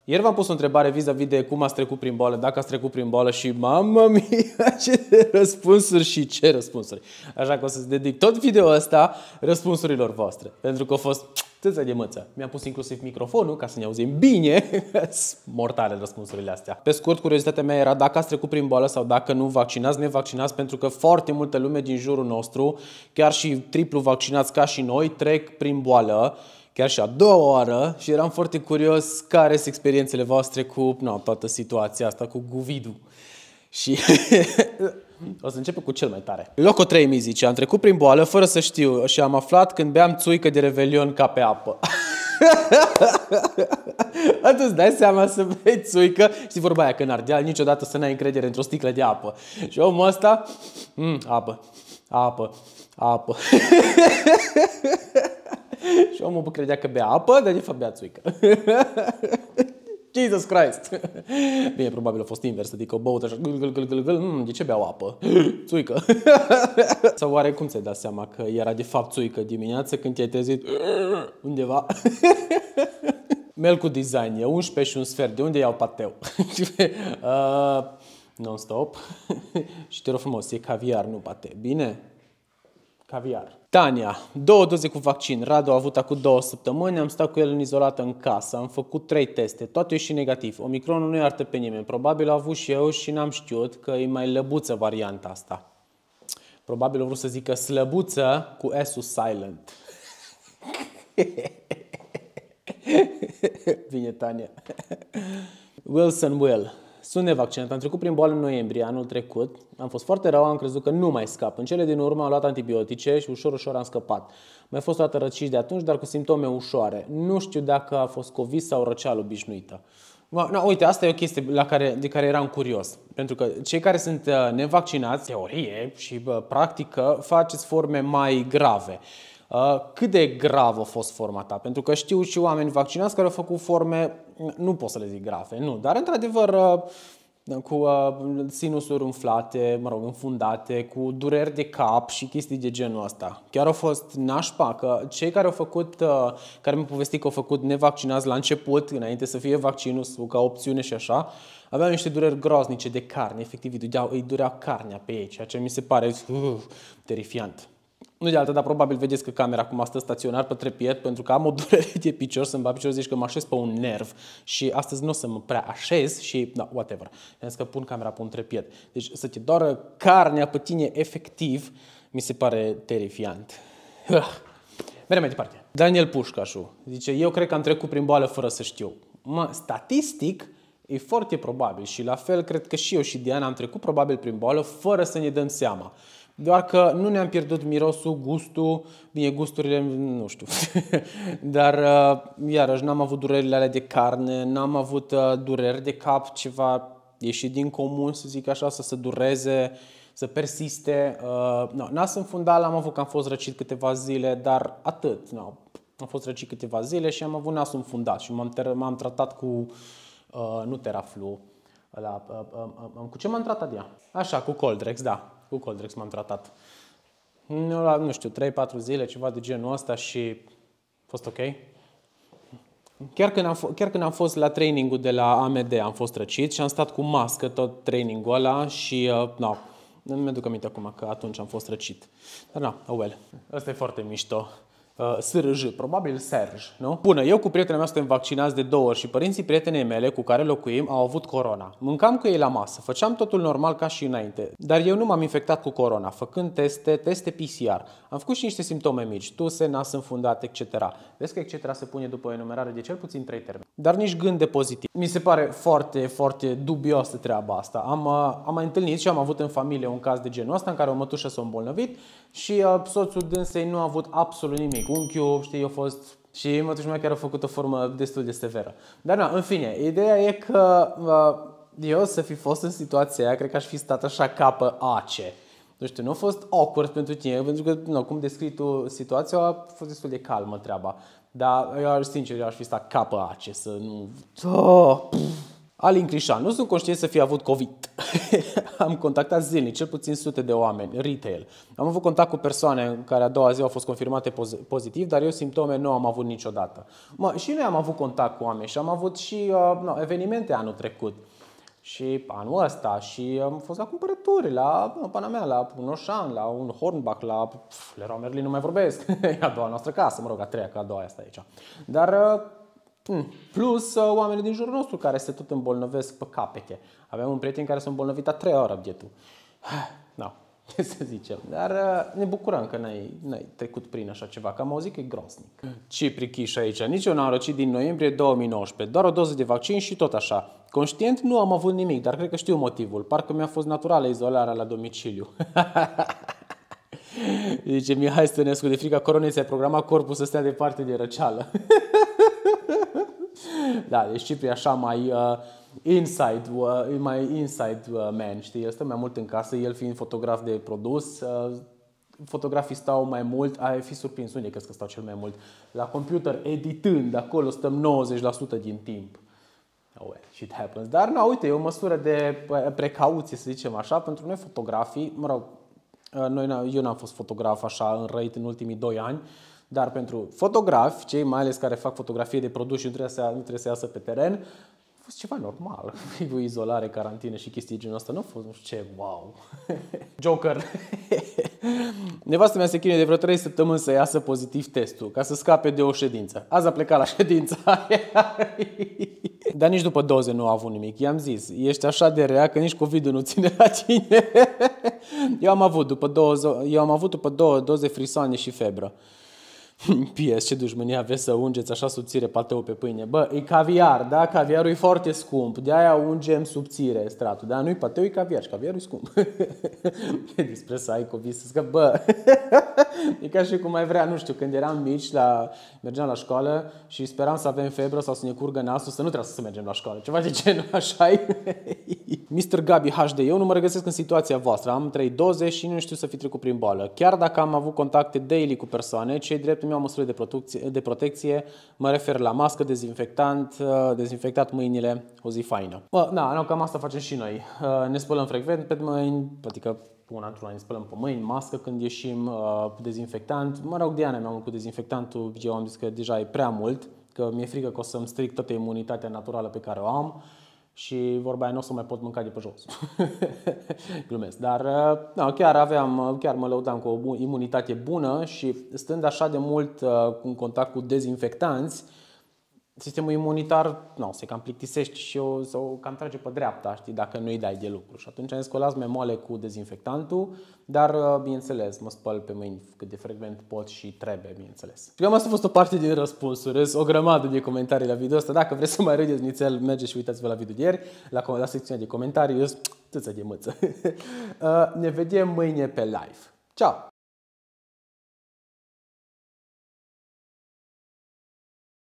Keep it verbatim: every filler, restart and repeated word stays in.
Ieri v-am pus o întrebare vis-a-vis de cum ați trecut prin boală, dacă ați trecut prin boală și mamă mia, ce răspunsuri și ce răspunsuri. Așa că o să-ți dedic tot video ăsta răspunsurilor voastre, pentru că a fost tâță de măță. Mi-am pus inclusiv microfonul ca să ne auzim bine. Mortale răspunsurile astea. Pe scurt, curiozitatea mea era dacă ați trecut prin boală sau dacă nu, vaccinați, nevaccinați, pentru că foarte multă lume din jurul nostru, chiar și triplu vaccinați ca și noi, trec prin boală. Chiar și a doua oară și eram foarte curios care sunt experiențele voastre cu no, toată situația asta, cu Guvidu. Și o să începem cu cel mai tare. Loco trei mi zice, am trecut prin boală fără să știu și am aflat când beam țuică de Revelion ca pe apă. Atunci îți dai seama să bei țuică. Știi vorba aia că în Ardeal niciodată să n-ai încredere într-o sticlă de apă. Și omul ăsta, mm, apă, apă, apă. Și omul credea că bea apă, dar de fapt bea țuică. Jesus Christ! Bine, probabil a fost invers, adică o băut așa, gâl, gâl, gâl, gâl, gâl, mm, de ce beau apă? Țuică! Sau oare cum ți-ai dat seama că era de fapt țuică dimineața când te-ai trezit undeva? Mail cu design, e unsprezece și un sfert, de unde iau pateu? uh, Non-stop. Și te rog frumos, e caviar, nu pate, bine? Caviar. Tania, două doze cu vaccin. Radu a avut acum două săptămâni, am stat cu el în izolată în casă, am făcut trei teste, toate ieși negativ. Omicronul nu iartă pe nimeni, probabil a avut și eu și n-am știut că e mai lăbuță varianta asta. Probabil a vrut să zică slăbuță cu S-ul silent. Bine, Tania. Wilson Will. Sunt nevaccinat, am trecut prin boală în noiembrie anul trecut, am fost foarte rău, am crezut că nu mai scap. În cele din urmă am luat antibiotice și ușor, ușor am scăpat. Mai fost o dată răcit de atunci, dar cu simptome ușoare. Nu știu dacă a fost COVID sau răceală obișnuită. No, uite, asta e o chestie la care, de care eram curios. Pentru că cei care sunt nevaccinați, teorie și practică, faceți forme mai grave. Cât de grav a fost forma ta? Pentru că știu și oameni vaccinați care au făcut forme, nu pot să le zic grave, nu, dar într-adevăr cu sinusuri umflate, mă rog, înfundate, cu dureri de cap și chestii de genul ăsta. Chiar au fost nașpa că cei care au făcut, care mi-au povestit că au făcut nevaccinați la început, înainte să fie vaccinul ca opțiune și așa, aveau niște dureri groaznice de carne, efectiv îi dureau, îi dureau carnea pe ei, ceea ce mi se pare uh, terifiant. Nu de altă, dar probabil vedeți că camera acum stă staționar pe trepied pentru că am o durere de picior, să-mi bat picior, zici că mă așez pe un nerv și astăzi nu o să mă prea așez și, da, whatever. Am zis că pun camera pe un trepied. Deci să te doară carnea pe tine efectiv, mi se pare terifiant. Merem mai departe. Daniel Pușcașu zice, eu cred că am trecut prin boală fără să știu. Mă, statistic, e foarte probabil și la fel cred că și eu și Diana am trecut probabil prin boală fără să ne dăm seama. Doar că nu ne-am pierdut mirosul, gustul, bine, gusturile, nu știu. Dar, iarăși, n-am avut durerile alea de carne, n-am avut dureri de cap, ceva ieșit din comun, să zic așa, să se dureze, să persiste. No, nasul înfundat l-am avut că am fost răcit câteva zile, dar atât. No, am fost răcit câteva zile și am avut nasul înfundat și m-am tratat cu, uh, nu Teraflu, ăla, uh, uh, uh, cu ce m-am tratat ea? Așa, cu Coldrex, da. Cu Coldrex m-am tratat. Nu, nu știu, trei patru zile, ceva de genul ăsta și a fost ok. Chiar când, am, chiar când am fost la trainingul de la A M D, am fost răcit și am stat cu mască tot trainingul ăla și, uh, no, nu mi-aduc aminte acum că atunci am fost răcit. Dar na, oh well. Ăsta e foarte mișto. Uh, S R J, probabil Serge, nu? Bună, eu cu prietena mea suntem vaccinați de două ori și părinții prietenei mele cu care locuim au avut corona. Mâncam cu ei la masă, făceam totul normal ca și înainte, dar eu nu m-am infectat cu corona, făcând teste, teste P C R. Am făcut și niște simptome mici, tuse, nas înfundat, et cetera. Vezi că et cetera se pune după o enumerare de cel puțin trei termeni. Dar nici gând de pozitiv. Mi se pare foarte, foarte dubioasă treaba asta. Am, am mai întâlnit și am avut în familie un caz de genul ăsta în care o mătușă s-a îmbolnăvit și uh, soțul dânsei nu a avut absolut nimic. Unchiul, știi, a fost și mătușa mea chiar a făcut o formă destul de severă. Dar na, în fine, ideea e că uh, eu să fi fost în situația aia, cred că aș fi stat așa capă ace. Nu știu, nu a fost awkward pentru tine, pentru că, nu, cum descrii tu situația, a fost destul de calmă treaba. Dar eu, sincer, eu aș fi stat capă ace, să nu... Oh, Alin Crișan, nu sunt conștient să fi avut COVID. Am contactat zilnic, cel puțin sute de oameni, retail. Am avut contact cu persoane care a doua zi au fost confirmate pozitiv, dar eu simptome nu am avut niciodată. Mă, și noi am avut contact cu oameni și am avut și uh, no, evenimente anul trecut. Și anul ăsta și am fost la cumpărături, la pana mea, la un Oșan, la un Hornbach, la pf, Leroy Merlin, nu mai vorbesc. E a doua noastră casă, mă rog, a treia, că a doua asta aici. Dar uh, plus uh, oamenii din jurul nostru care se tot îmbolnăvesc pe capete. Aveam un prieten care s-a îmbolnăvit a treia oră bietul. Da, ce să zicem. Dar uh, ne bucurăm că n-ai, n-ai trecut prin așa ceva, că am auzit că e groznic. Cipri Chiș aici. Nici eu n-am răcit din noiembrie două mii nouăsprezece. Doar o doză de vaccin și tot așa. Conștient nu am avut nimic, dar cred că știu motivul. Parcă mi-a fost naturală izolarea la domiciliu. Zice Mihai Stănescu, de frica coronei ți-ai programat corpul să stea departe de răceală. Da, deci Cipri așa mai uh, inside, uh, mai inside uh, man, știi? El stă mai mult în casă, el fiind fotograf de produs. Uh, fotografii stau mai mult, ai fi surprins, unde crezi că stau cel mai mult? La computer, editând, acolo stăm nouăzeci la sută din timp. Oh, well, shit happens. Dar, nu, uite, e o măsură de precauție, să zicem așa, pentru noi fotografii, mă rog, noi, eu n-am fost fotograf așa înrăit în ultimii doi ani, dar pentru fotografi, cei mai ales care fac fotografie de produs și nu trebuie să, nu trebuie să iasă pe teren, a fost ceva normal. Cu izolare, carantină și chestii genul ăsta. Nu a fost, nu știu ce, wow. Joker. Nevastă mea se chinuie de vreo trei săptămâni să iasă pozitiv testul, ca să scape de o ședință. Azi a plecat la ședința aia. Dar nici după doze nu a avut nimic. I-am zis, ești așa de rea că nici COVID-ul nu ține la tine. Eu am avut după două, eu am avut după două doze frisoane și febră. P S, ce dușmânie aveți să ungeți așa subțire pateu pe pâine. Bă, e caviar, da? Caviarul e foarte scump. De-aia ungem subțire stratul. Da, nu-i pateu, e caviar și caviarul e scump. E despre să ai COVID, să scap. Bă, e ca și cum mai vrea, nu știu, când eram mici, la, mergeam la școală și speram să avem febră sau să ne curgă nasul, să nu trebuie să mergem la școală. Ceva de genul, așa-i. mister Gabi H D, eu nu mă regăsesc în situația voastră. Am trei doze și nu știu să fi trecut prin boală. Chiar dacă am avut contacte daily cu persoane, cei drept îmi iau măsuri de protecție, de protecție, mă refer la mască, dezinfectant, dezinfectat mâinile, o zi faină. Bă, na, no, cam asta facem și noi. Ne spălăm frecvent pe mâini, adică una într-una ne spălăm pe mâini, mască când ieșim, dezinfectant. Mă rog, Diana mi-am cu dezinfectantul, eu am zis că deja e prea mult, că mi-e frică că o să-mi stric toată imunitatea naturală pe care o am. Și vorba aia, nu o să mai pot mânca de pe jos. Glumesc. Dar no, chiar aveam, chiar mă lăudam cu o imunitate bună și stând așa de mult uh, în contact cu dezinfectanți, sistemul imunitar no, se cam plictisește și o, să o cam trage pe dreapta, știi, dacă nu-i dai de lucru. Și atunci am zis că o las mai moale cu dezinfectantul, dar, bineînțeles, mă spăl pe măini cât de frecvent pot și trebuie, bineînțeles. Și cam asta a fost o parte din răspunsuri, o grămadă de comentarii la video ăsta. Dacă vreți să mai râdeți nițel, mergeți și uitați-vă la video de ieri, la, la secțiunea de comentarii, tâță de mâță. Ne vedem mâine pe live. Ciao!